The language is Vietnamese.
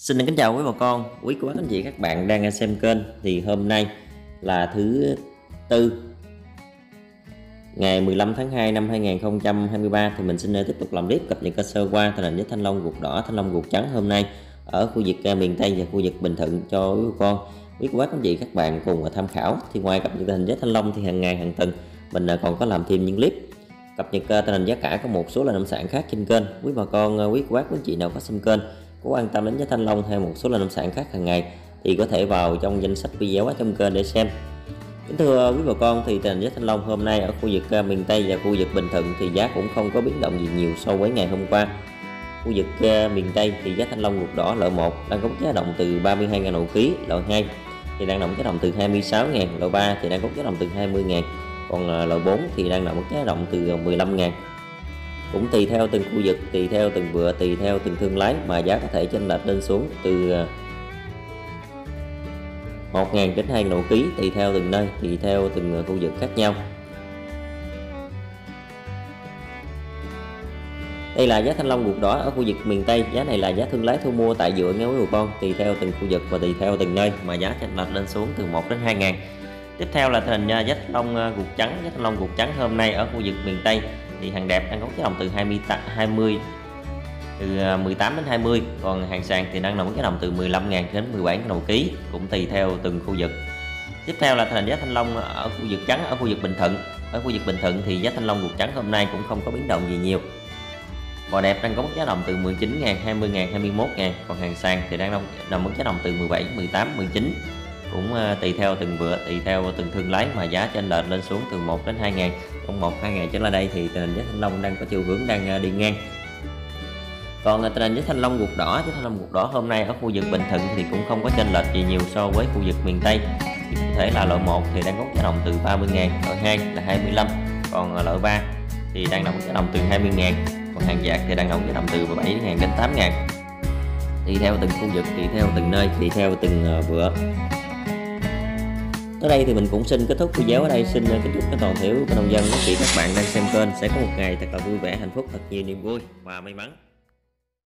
Xin kính chào quý bà con, quý cô bác anh chị các bạn đang xem kênh. Thì hôm nay là thứ Tư, ngày 15 tháng 2 năm 2023 thì mình xin tiếp tục làm clip cập nhật sơ qua tình hình giá thanh long ruột đỏ, thanh long ruột trắng hôm nay ở khu vực miền Tây và khu vực Bình Thuận cho quý bà con, quý cô bác anh chị các bạn cùng tham khảo. Thì ngoài cập nhật tình hình giá thanh long thì hàng ngày hàng tuần mình còn có làm thêm những clip cập nhật tình hình giá cả của một số loại nông sản khác trên kênh. Quý bà con, quý cô bác anh chị nào có xem kênh có quan tâm đến giá thanh long hay một số loại nông sản khác hàng ngày thì có thể vào trong danh sách video ở trong kênh để xem. Kính thưa quý bà con, thì tình hình giá thanh long hôm nay ở khu vực miền Tây và khu vực Bình Thuận thì giá cũng không có biến động gì nhiều so với ngày hôm qua. Khu vực miền Tây thì giá thanh long ruột đỏ loại 1 đang có giá động từ 32.000 một ký, loại 2 thì đang động giá động từ 26.000, loại 3 thì đang có giá động từ 20.000, còn loại 4 thì đang động giá động từ 15.000. Cũng tùy theo từng khu vực, tùy theo từng vựa, tùy theo từng thương lái mà giá có thể chênh lệch lên xuống từ 1.000 đến 2.000 một ký, tùy theo từng nơi, tùy theo từng khu vực khác nhau. Đây là giá thanh long ruột đỏ ở khu vực miền Tây, giá này là giá thương lái thu mua tại vựa nghe quý bà con, tùy theo từng khu vực và tùy theo từng nơi mà giá chênh lệch lên xuống từ 1 đến 2.000. Tiếp theo là tình hình giá thanh long ruột trắng. Giá thanh long ruột trắng hôm nay ở khu vực miền Tây thì hàng đẹp đang có giá đồng từ 18 đến 20, còn hàng sàn thì đang đồng giá đồng từ 15.000 đến 17.000 một ký, cũng tùy theo từng khu vực. Tiếp theo là tình hình giá thanh long ở khu vực trắng ở khu vực Bình Thuận. Ở khu vực Bình Thuận thì giá thanh long ruột trắng hôm nay cũng không có biến động gì nhiều. Bò đẹp đang có mức giá đồng từ 19.000, 20.000, 21.000, còn hàng sàn thì đang đồng mức giá đồng từ 17, 18, 19, cũng tùy theo từng vựa, tùy theo từng thương lái mà giá chênh lệch lên xuống từ 1 đến 2.000. Trong 1-2 ngày trở lại đây thì tình hình giá thanh long đang có chiều hướng đang đi ngang. Còn tình hình giá thanh long ruột đỏ, giá thanh long ruột đỏ hôm nay ở khu vực Bình Thuận thì cũng không có chênh lệch gì nhiều so với khu vực miền Tây. Thì cụ thể là loại 1 thì đang có giá đồng từ 30.000, loại 2 là 25, còn loại 3 thì đang đồng giá đồng từ 20.000, còn hàng dạt thì đang đồng giá đồng từ 17.000 đến 8.000. Tùy theo từng khu vực, tùy theo từng nơi, tùy theo từng vựa. Tới đây thì mình cũng xin kết thúc video ở đây. Xin kính chúc các toàn thể các nông dân, các chị các bạn đang xem kênh sẽ có một ngày thật là vui vẻ, hạnh phúc, thật nhiều niềm vui và may mắn.